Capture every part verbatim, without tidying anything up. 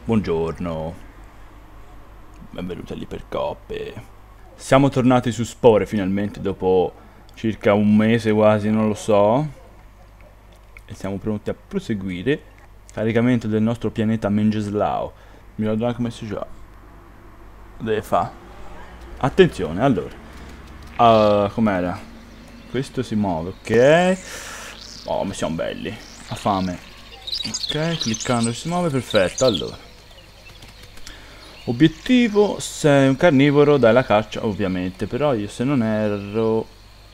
Buongiorno, benvenuti all'Ipercoppe. Siamo tornati su Spore finalmente dopo circa un mese quasi, non lo so. E siamo pronti a proseguire. Caricamento del nostro pianeta Mengeslao. Mi ricordo anche come si gioca. Deve fa. Attenzione, allora. Uh, com'era? Questo si muove, ok. Oh, ma siamo belli. Ha fame. Ok, cliccando si muove, perfetto, allora. Obiettivo, sei un carnivoro, dai la caccia, ovviamente, però io se non erro...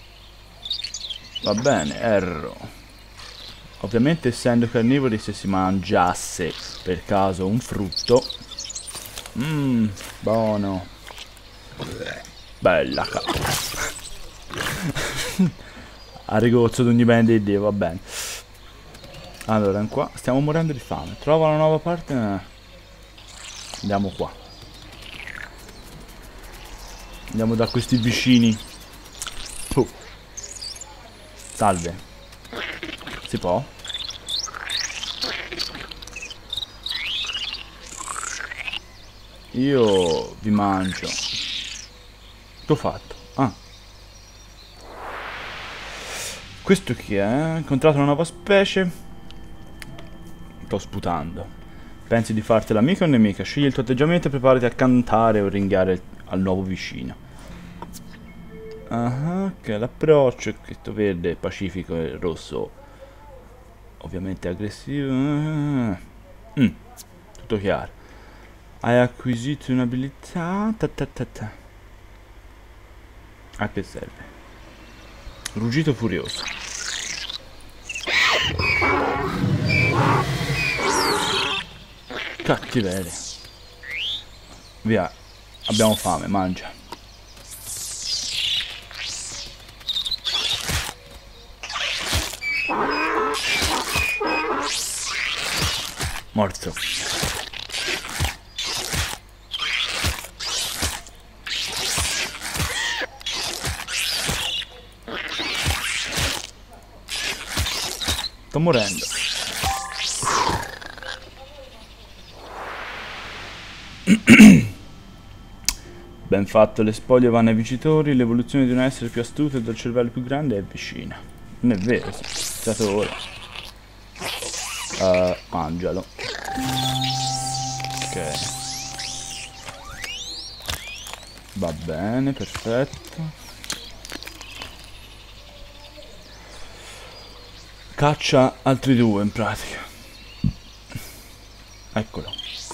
Va bene, erro. Ovviamente essendo carnivori, se si mangiasse per caso un frutto... Mmm, buono. Bella caccia. A rigozzo di ogni bene di Dio, va bene. Allora, qua stiamo morendo di fame. Trova una nuova parte... Eh. Andiamo qua. Andiamo da questi vicini. Oh. Salve. Si può? Io vi mangio. Che ho fatto? Ah. Questo chi è? Ho incontrato una nuova specie. Sto sputando. Pensi di fartela amica o nemica? Scegli il tuo atteggiamento e preparati a cantare o ringhiare al nuovo vicino. Ah, ok, l'approccio, questo verde, pacifico e rosso. Ovviamente aggressivo. Mm, tutto chiaro. Hai acquisito un'abilità. Ta ta ta ta. A che serve? Ruggito furioso. Cattiveria. Via. Abbiamo fame, mangia. Morto. Sto morendo. Ben fatto, le spoglie vanno ai vincitori, l'evoluzione di un essere più astuto e dal cervello più grande è vicina. Non è vero, è stato ora. Uh, mangialo. Ok. Va bene, perfetto. Caccia altri due in pratica. Eccolo.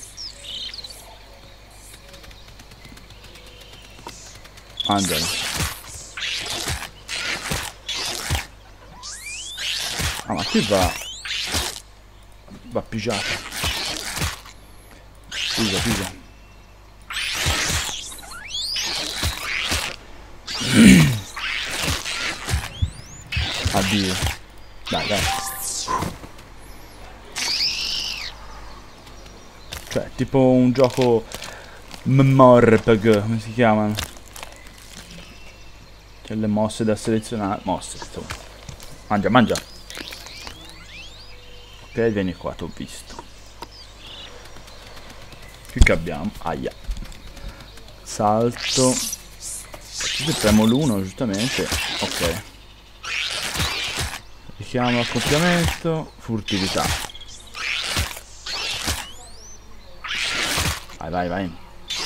Mangialo. Ah, ma qui va... Va pigiata. Pisa, pisa. Addio. Dai, dai. Cioè, tipo un gioco... M-M-O-R-P-G, come si chiamano? C'è le mosse da selezionare. Mosse, insomma. Mangia, mangia. Ok, vieni qua, t'ho visto. Qui che abbiamo? Aia. Salto. Se premo l'uno, giustamente. Ok. Richiamo accoppiamento. Furtività. Vai, vai, vai.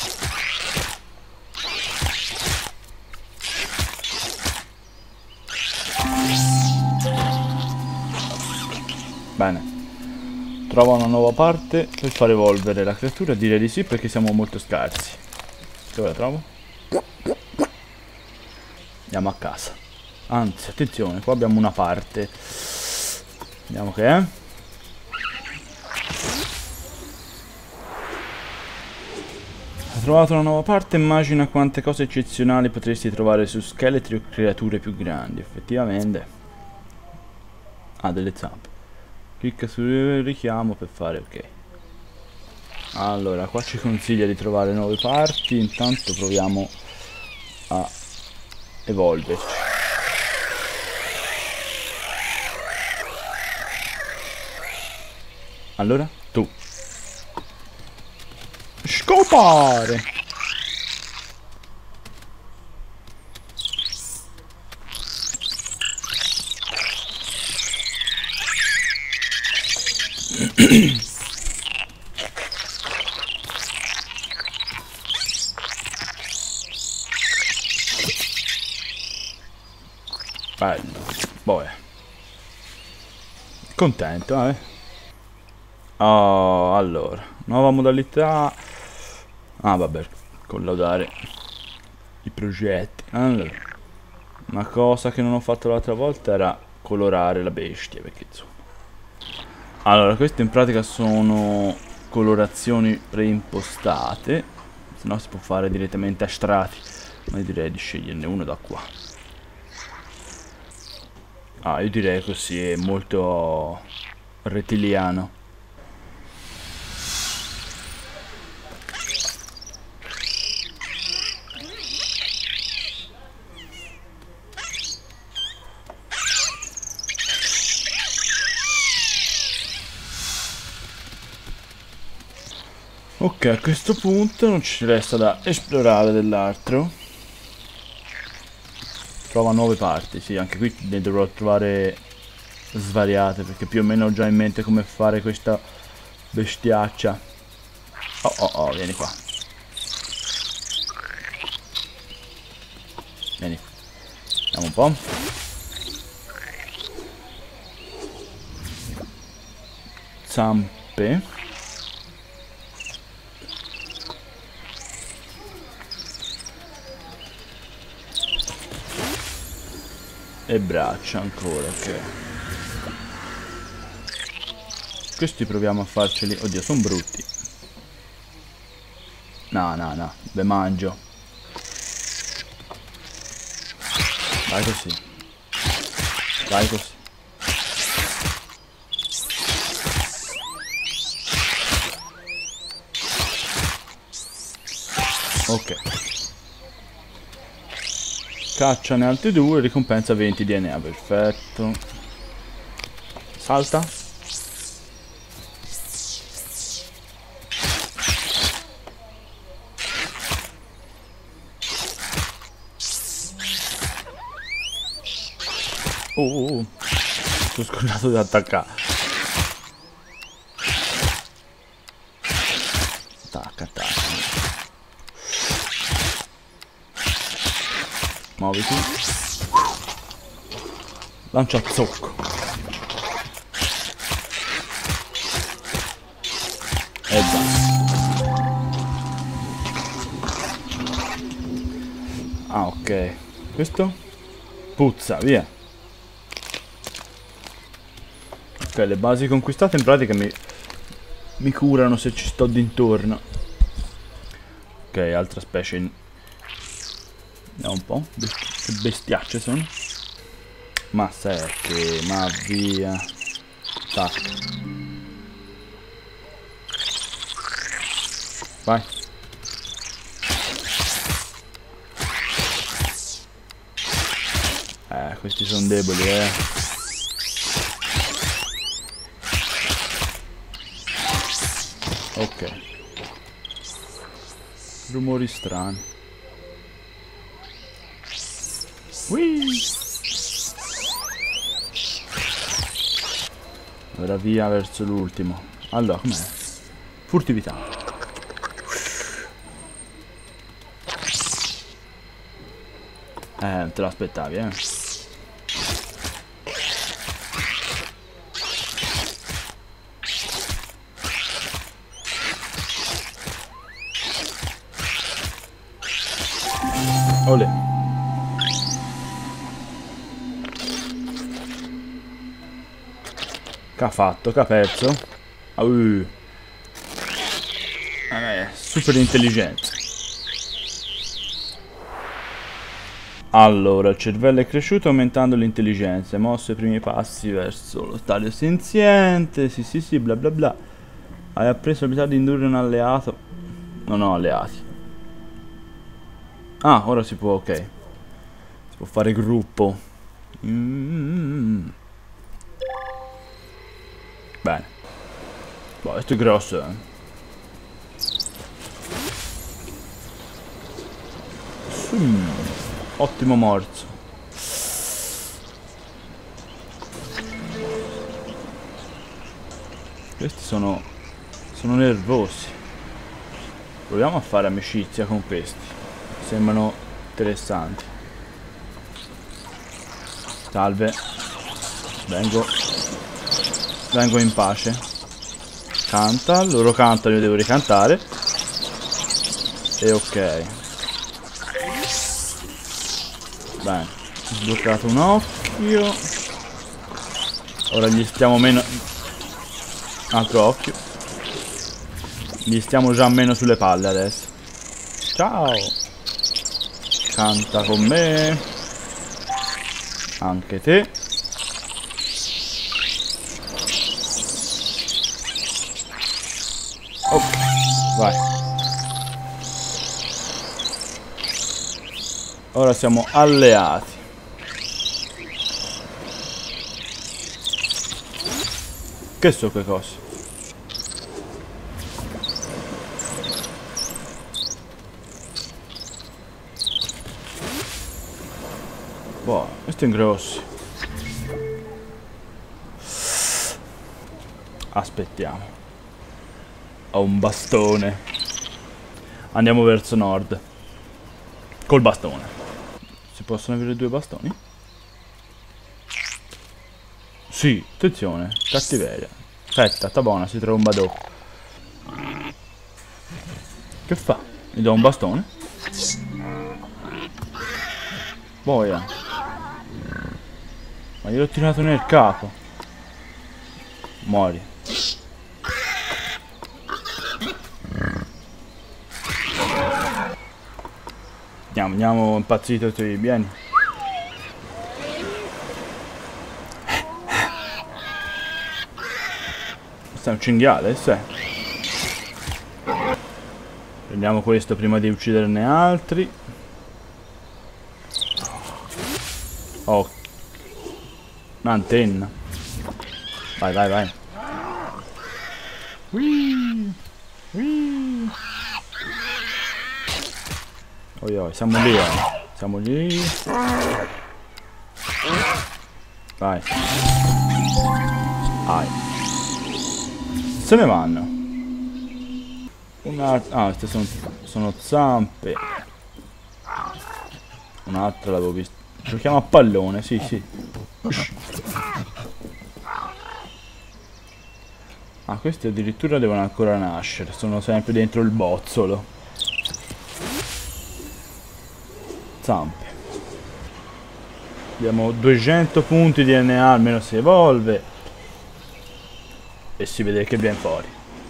Bene. Trova una nuova parte per far evolvere la creatura. Direi di sì perché siamo molto scarsi. Dove la trovo? Andiamo a casa. Anzi, attenzione, qua abbiamo una parte. Vediamo che è. Hai trovato una nuova parte, immagina quante cose eccezionali potresti trovare su scheletri o creature più grandi. Effettivamente. Ah, delle zampe. Clicca sul richiamo per fare ok. Allora, qua ci consiglia di trovare nuove parti. Intanto proviamo a evolverci. Allora, tu. Scopare! Bello, boh. Contento, eh? Oh, allora, nuova modalità. Ah, vabbè, collaudare i progetti. Allora, una cosa che non ho fatto l'altra volta era colorare la bestia, perché insomma. Allora, queste in pratica sono colorazioni preimpostate, se no si può fare direttamente a strati, ma io direi di sceglierne uno da qua. Ah, io direi così, è molto rettiliano. Ok, a questo punto non ci resta da esplorare dell'altro. Trova nuove parti, sì, anche qui ne dovrò trovare svariate, perché più o meno ho già in mente come fare questa bestiaccia. Oh oh oh, vieni qua. Vieni. Vediamo un po'. Zampe. E braccia ancora, ok. Questi proviamo a farceli. Oddio, sono brutti. No, no, no. Beh, mangio. Vai così. Vai così. Ok. Cacciane altri due, ricompensa venti D N A, perfetto. Salta. Oh, oh, oh. Sono scordato di attaccare. Attacca, attacca. Muoviti. Lancia zocco. E basta. Ah, ok. Questo? Puzza, via. Ok, le basi conquistate in pratica mi, mi curano se ci sto d'intorno. Ok, altra specie in... Vediamo un po'. Che bestiacce sono. Ma secche, ma via. Tac. Vai. Eh, questi sono deboli, eh. Ok. Rumori strani. Whee! Ora via verso l'ultimo. Allora, com'è? Furtività. Eh, non te l'aspettavi, eh. Olè. Che ha fatto? Che ha perso? Uh. Eh, super intelligente. Allora, il cervello è cresciuto aumentando l'intelligenza. Mosso i primi passi verso lo stadio senziente. Sì, sì, sì, bla bla bla. Hai appreso l'abilità di indurre un alleato. Non ho alleati. Ah, ora si può, ok. Si può fare gruppo. Mm. Bene. Boh, questo è grosso, eh. Mm, ottimo morso. Questi sono sono nervosi. Proviamo a fare amicizia con questi. Sembrano interessanti. Salve. Vengo Vengo in pace. Canta, loro cantano, io devo ricantare. E ok. Bene, sbloccato un occhio. Ora gli stiamo meno. Altro occhio. Gli stiamo già meno sulle palle adesso. Ciao. Canta con me. Anche te. Ok, vai. Ora siamo alleati. Che so che cose? Boh, questi sono grossi. Aspettiamo. Ho un bastone. Andiamo verso nord. Col bastone. Si possono avere due bastoni? Sì, attenzione, cattiveria. Aspetta, sta buona, si tromba dopo. Che fa? Mi do un bastone? Boia. Ma gliel'ho tirato nel capo. Muori. Andiamo, andiamo impazzito tu, vieni. Questo è un cinghiale, se. Prendiamo questo prima di ucciderne altri. Oh. Un'antenna. Vai, vai, vai. Whee! Whee! Oi, oi, siamo lì, eh. Siamo lì. Vai. Vai. Se ne vanno. Un'altra. Ah, queste sono, sono zampe. Un'altra l'avevo vista. Giochiamo a pallone, sì, sì. Ah, questi addirittura devono ancora nascere. Sono sempre dentro il bozzolo. Zampe. Abbiamo duecento punti di D N A, almeno si evolve. E si vede che viene fuori.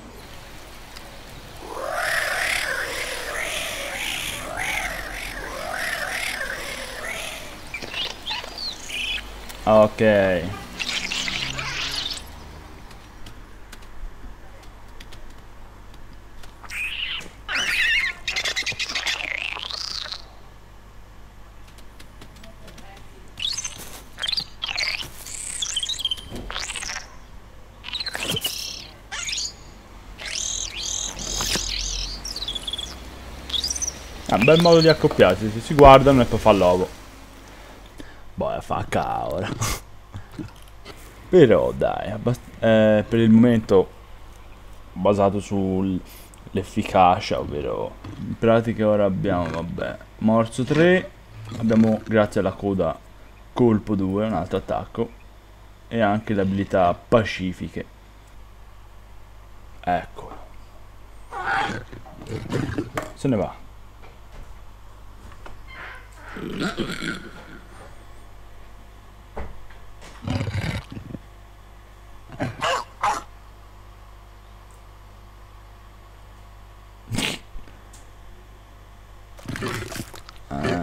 Ok. È un bel modo di accoppiarsi, si, si guardano e poi fa l'uovo. Boh, fa cavolo. Però dai, eh, per il momento basato sull'efficacia, ovvero in pratica ora abbiamo, vabbè, morso tre, abbiamo grazie alla coda colpo due, un altro attacco, e anche le abilità pacifiche. Eccolo. Se ne va. Ah.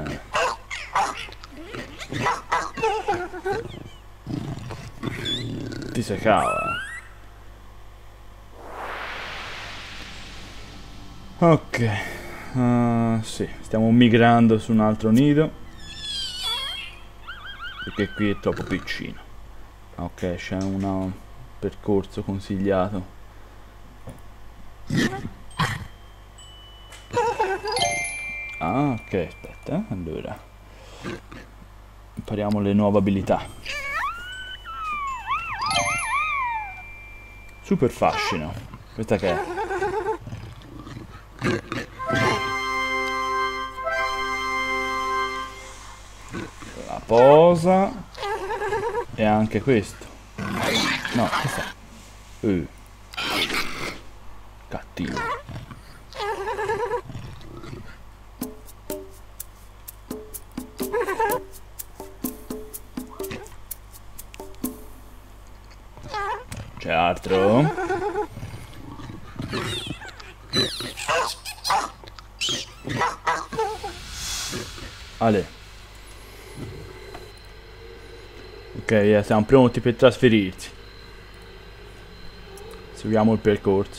Ti sei cava. Ok. Uh, sì, stiamo migrando su un altro nido. Perché qui è troppo piccino. Ok, c'è un percorso consigliato. Ah, ok, aspetta, allora impariamo le nuove abilità. Super fascino. Questa che è? La posa. E anche questo. No, che fa? Uh. Cattivo. C'è altro? Ale. Ok, siamo pronti per trasferirsi. Seguiamo il percorso.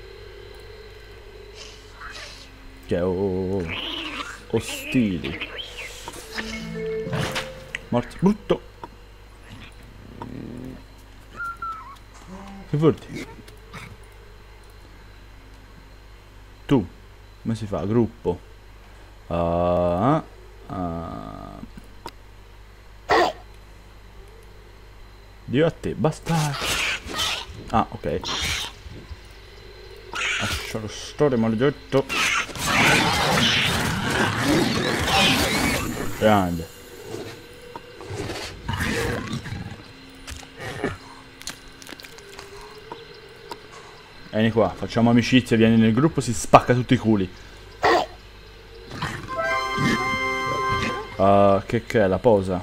Che è oh, oh, ostili. Morto. Brutto. Che vuol dire? Tu. Come si fa? Gruppo. Uh, uh. Dio a te, basta. Ah, ok. Lascialo stare, maledetto. Grande. Vieni qua, facciamo amicizia, vieni nel gruppo, si spacca tutti i culi. Uh, che che è la posa?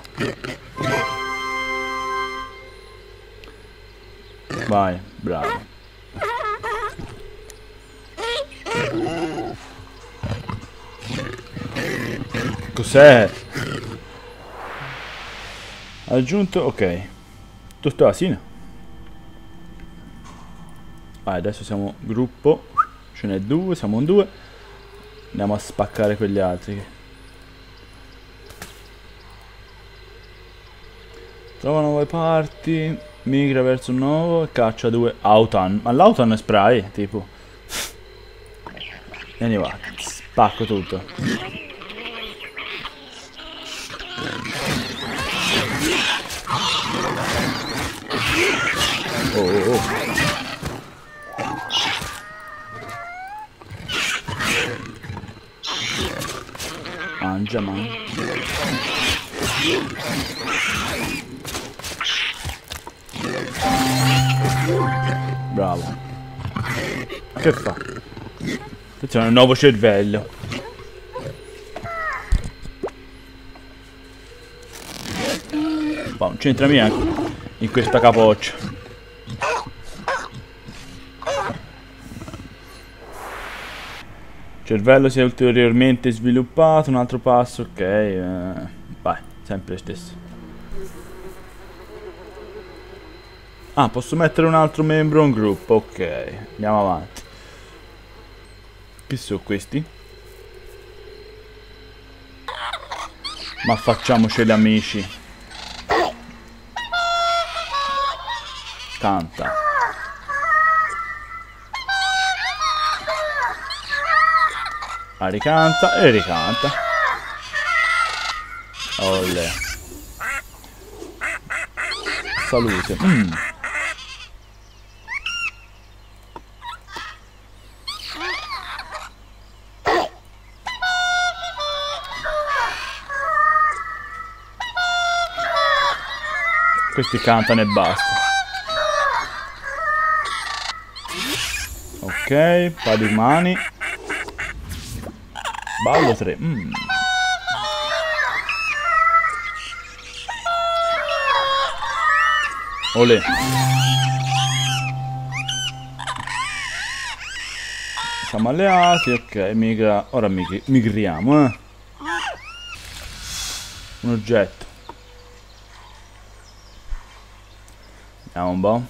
Vai, bravo. Cos'è? Aggiunto, ok. Tutto asino. Vai, adesso siamo gruppo. Ce n'è due, siamo in due. Andiamo a spaccare quegli altri. Trova nuove parti. Migra verso un nuovo. Caccia due Autan. Ma l'Autan è spray, tipo. Vieni qua. Spacco tutto. Oh, oh, oh. Mangia, mangia. Bravo. Che fa? Attenzione, un nuovo cervello. Ma non c'entra neanche in questa capoccia. Cervello si è ulteriormente sviluppato, un altro passo, ok. Eh, vai, sempre lo stesso. Ah, posso mettere un altro membro in gruppo, ok. Andiamo avanti. Chi sono questi? Ma facciamoceli amici. Canta. Ah, ricanta e ricanta. Olè. Salute. Mm. Questi cantano e basta. Ok, pa' di mani. Ballo tre. Mm. Olè. Siamo alleati, ok, migra. Ora mig migriamo, eh. Un oggetto. Vediamo un po'.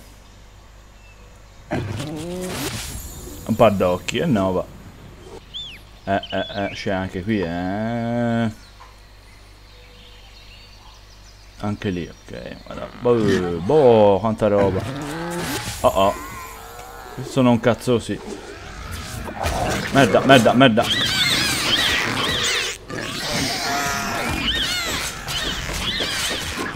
Un par d'occhi, e no, va. Eh, eh, eh, c'è anche qui, eh. Anche lì, ok. Guarda. Boh, boh, quanta roba. Oh oh. Sono un cazzo, sì. Merda, merda, merda.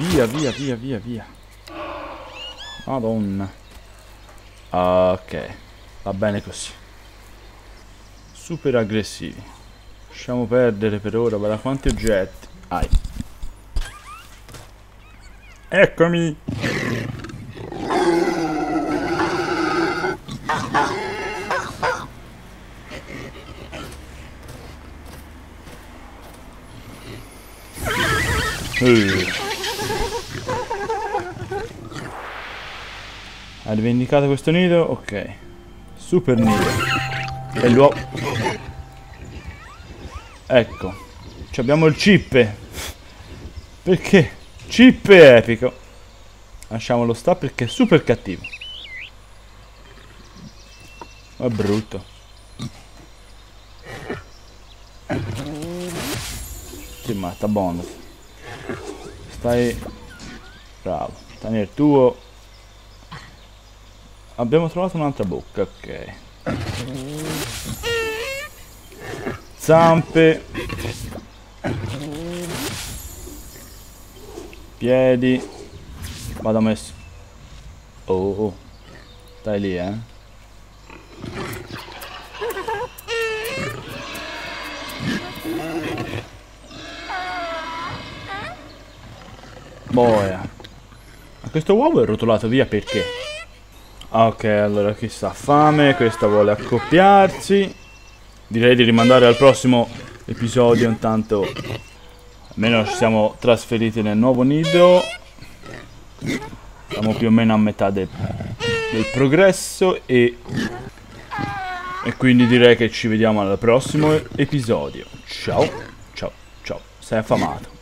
via, via, via, via, via. Madonna. Ok, va bene così. Super aggressivi. Lasciamo perdere per ora. Guarda quanti oggetti. Ai. Eccomi. Uh. Ha rivendicato questo nido? Ok. Super nido. E l'uovo. Ecco. Ci abbiamo il cippe. Perché? Cippe epico. Lasciamolo sta perché è super cattivo. È brutto. Sì, ma sta bonus. Stai... Bravo. Stai nel tuo... Abbiamo trovato un'altra bocca, ok. Zampe. Piedi. Vado messo. Oh, oh. Stai lì, eh. Boia. Ma questo uovo è rotolato via perché? Ok, allora chissà, fame, questa vuole accoppiarsi. Direi di rimandare al prossimo episodio, intanto almeno ci siamo trasferiti nel nuovo nido. Siamo più o meno a metà del, del progresso e, e quindi direi che ci vediamo al prossimo episodio. Ciao, ciao, ciao, sei affamato.